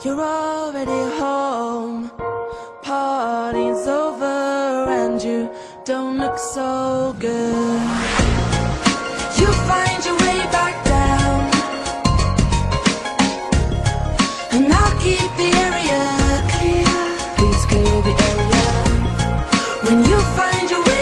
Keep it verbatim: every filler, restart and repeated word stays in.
You're already home, party's over and you don't look so good. You find your way back down, and I'll keep the area clear. Please clear the area. When you find your way